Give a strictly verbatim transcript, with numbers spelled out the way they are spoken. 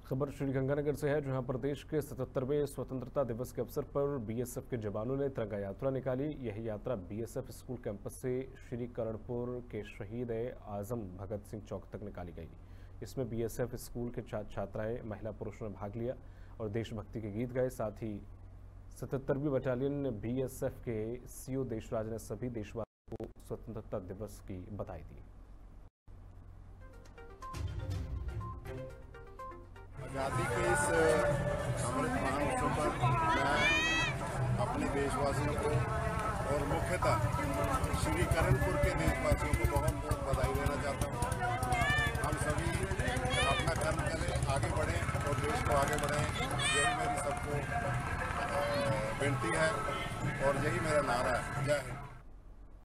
खबर श्रीगंगानगर से है, जहां प्रदेश के सतहत्तरवें स्वतंत्रता दिवस के अवसर पर बीएसएफ के जवानों ने तिरंगा यात्रा निकाली। यह यात्रा बीएसएफ स्कूल कैंपस से श्री करणपुर के शहीद आजम भगत सिंह चौक तक निकाली गई। इसमें बीएसएफ स्कूल के छात्र छात्राएं, महिला पुरुषों ने भाग लिया और देशभक्ति के गीत गाए। साथ ही सतहत्तरवीं बटालियन बीएसएफ के सीओ देशराज ने सभी देशवासियों को स्वतंत्रता दिवस की बधाई दी। आज़ादी के इस अमृत महोत्सव पर मैं अपने देशवासियों को और मुख्यतः श्री करणपुर के देशवासियों को बहुत बहुत बधाई देना चाहता हूँ। हम सभी अपना कर्म करें, आगे बढ़ें और देश को आगे बढ़ाएं, यही मेरी सबको विनती है और यही मेरा नारा है। जय हिंद।